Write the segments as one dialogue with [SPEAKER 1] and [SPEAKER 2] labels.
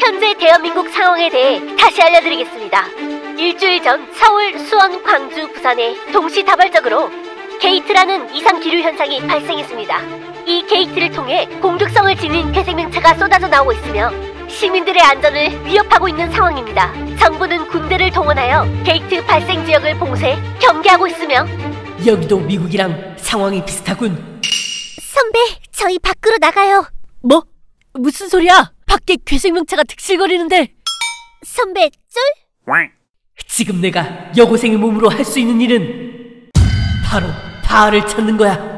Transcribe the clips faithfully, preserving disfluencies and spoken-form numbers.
[SPEAKER 1] 현재 대한민국 상황에 대해 다시 알려드리겠습니다. 일주일 전 서울, 수원, 광주, 부산에 동시다발적으로 게이트라는 이상 기류 현상이 발생했습니다. 이 게이트를 통해 공격성을 지닌 괴생명체가 쏟아져 나오고 있으며 시민들의 안전을 위협하고 있는 상황입니다. 정부는 군대를 동원하여 게이트 발생 지역을 봉쇄, 경계하고 있으며
[SPEAKER 2] 여기도 미국이랑 상황이 비슷하군.
[SPEAKER 1] 선배, 저희 밖으로 나가요.
[SPEAKER 2] 뭐? 무슨 소리야? 밖에 괴생명체가 득실거리는데.
[SPEAKER 1] 선배, 쫄?
[SPEAKER 2] 지금 내가 여고생의 몸으로 할 수 있는 일은 바로 바알을 찾는 거야.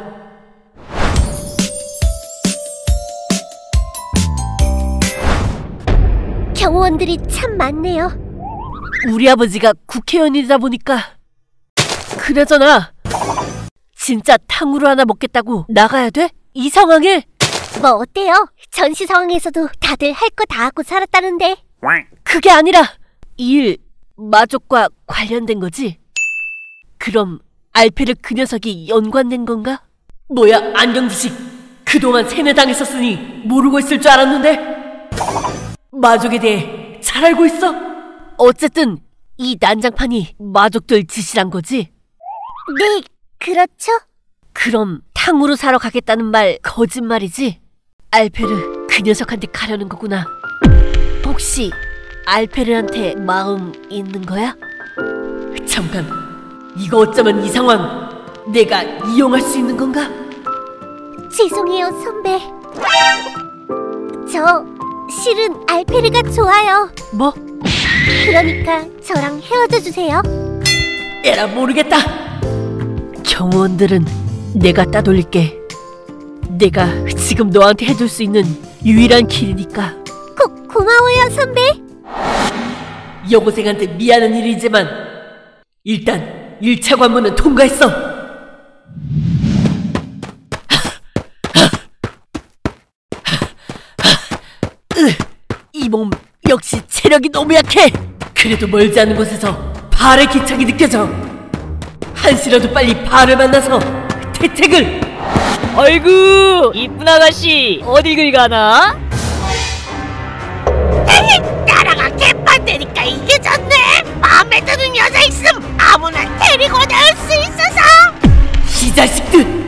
[SPEAKER 1] 경호원들이 참 많네요.
[SPEAKER 2] 우리 아버지가 국회의원이다 보니까. 그나저나 진짜 탕후루 하나 먹겠다고 나가야 돼? 이 상황에?
[SPEAKER 1] 뭐 어때요? 전시 상황에서도 다들 할 거 다 하고 살았다는데.
[SPEAKER 2] 그게 아니라 이 일 마족과 관련된 거지? 그럼 알페르 그 녀석이 연관된 건가? 뭐야 안경지식, 그동안 세뇌당했었으니 모르고 있을 줄 알았는데 마족에 대해 잘 알고 있어? 어쨌든 이 난장판이 마족들 짓이란 거지?
[SPEAKER 1] 네, 그렇죠.
[SPEAKER 2] 그럼 탕후루 사러 가겠다는 말 거짓말이지? 알페르 그 녀석한테 가려는 거구나. 혹시 알페르한테 마음 있는 거야? 잠깐, 이거 어쩌면 이 상황 내가 이용할 수 있는 건가?
[SPEAKER 1] 죄송해요, 선배. 저 실은 알페르가 좋아요.
[SPEAKER 2] 뭐?
[SPEAKER 1] 그러니까 저랑 헤어져 주세요.
[SPEAKER 2] 에라 모르겠다. 경호원들은 내가 따돌릴게. 내가 지금 너한테 해줄 수 있는 유일한 길이니까.
[SPEAKER 1] 고, 고마워요, 선배.
[SPEAKER 2] 여고생한테 미안한 일이지만 일단 일 차 관문은 통과했어. 이 몸 역시 체력이 너무 약해. 그래도 멀지 않은 곳에서 바알의 기척이 느껴져. 한시라도 빨리 바알을 만나서 태택을.
[SPEAKER 3] 아이고 이쁜 아가씨 어딜 그리 가나?
[SPEAKER 4] 에이, 나라가 개판되니까 이게 좋네. 마음에 드는 여자 있음 아무나 데리고 나올 수 있어서.
[SPEAKER 2] 이 자식들.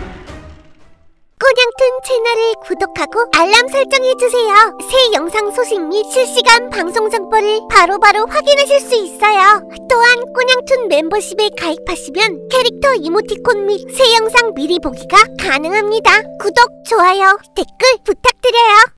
[SPEAKER 1] 꼬냥툰 채널을 구독하고 알람 설정해주세요. 새 영상 소식 및 실시간 방송 정보를 바로바로 확인하실 수 있어요. 또한 꼬냥툰 멤버십에 가입하시면 캐릭터 이모티콘 및 새 영상 미리 보기가 가능합니다. 구독, 좋아요, 댓글 부탁드려요.